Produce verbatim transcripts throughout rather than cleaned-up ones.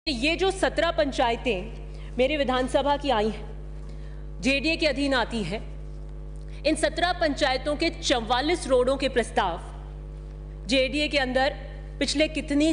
ये जो सत्रह पंचायतें मेरे विधानसभा की आई हैं, जेडीए के अधीन आती हैं, इन सत्रह पंचायतों के चौवालीस रोडों के प्रस्ताव जेडीए के अंदर पिछले कितनी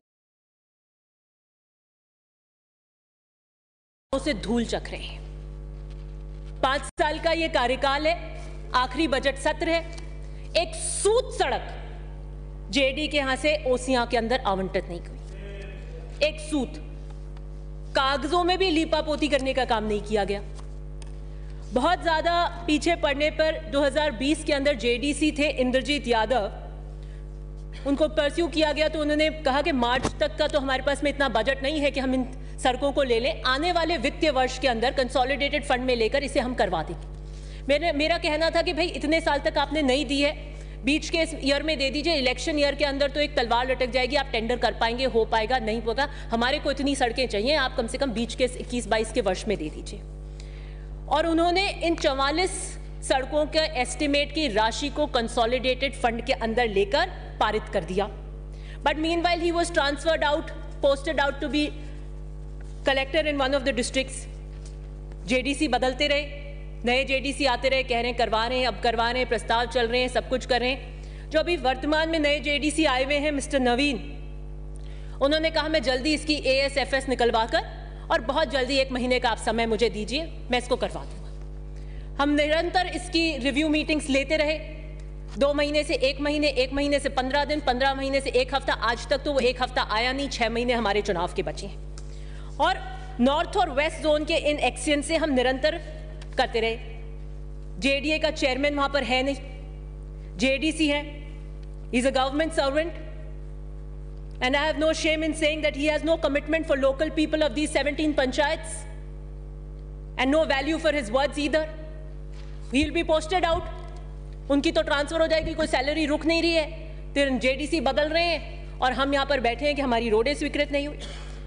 सालों से धूल चख रहे हैं। पांच साल का ये कार्यकाल है, आखिरी बजट सत्र है, एक सूत सड़क जेडीए के यहां से ओसियां के अंदर आवंटित नहीं हुई। एक सूत कागजों में भी लीपापोती करने का काम नहीं किया गया। बहुत ज्यादा पीछे पड़ने पर दो हज़ार बीस के अंदर जेडीसी थे इंद्रजीत यादव, उनको परस्यू किया गया तो उन्होंने कहा कि मार्च तक का तो हमारे पास में इतना बजट नहीं है कि हम इन सड़कों को ले लें, आने वाले वित्तीय वर्ष के अंदर कंसोलिडेटेड फंड में लेकर इसे हम करवा देंगे। मेरे मेरा कहना था कि भाई इतने साल तक आपने नहीं दी है, बीच के इस ईयर में दे दीजिए, इलेक्शन ईयर के अंदर तो एक तलवार लटक जाएगी, आप टेंडर कर पाएंगे, हो पाएगा नहीं होगा, हमारे को इतनी सड़कें चाहिए, आप कम से कम बीच के इक्कीस बाईस के वर्ष में दे दीजिए। और उन्होंने इन चौवालीस सड़कों के एस्टिमेट की राशि को कंसोलिडेटेड फंड के अंदर लेकर पारित कर दिया। But meanwhile he was transferred out, posted out to be collector in one of the districts. JDC बदलते रहे, नए जेडीसी आते रहे, कह रहे हैं करवा रहे हैं, अब करवा रहे हैं, प्रस्ताव चल रहे हैं, सब कुछ कर रहे हैं। जो अभी वर्तमान में नए जेडीसी आए हुए हैं मिस्टर नवीन, उन्होंने कहा मैं जल्दी इसकी एएसएफएस निकलवा कर और बहुत जल्दी एक महीने का आप समय मुझे दीजिए, मैं इसको करवा दूंगा। हम निरंतर इसकी रिव्यू मीटिंग्स लेते रहे, दो महीने से एक महीने, एक महीने से पंद्रह दिन, पंद्रह महीने से एक हफ्ता, आज तक तो वो एक हफ्ता आया नहीं, छह महीने हमारे चुनाव के बचे हैं। और नॉर्थ और वेस्ट जोन के इन एक्शन से हम निरंतर करते रहे। जेडीए का चेयरमैन वहां पर है नहीं, जेडीसी है, he is a government servant, and I have no shame in saying that he has no commitment for local people of these seventeen panchayats and no value for his words either. He'll be posted out. उनकी तो transfer हो जाएगी, कोई salary रुक नहीं रही है, फिर जेडीसी बदल रहे हैं और हम यहाँ पर बैठे हैं कि हमारी रोडें स्वीकृत नहीं हुई।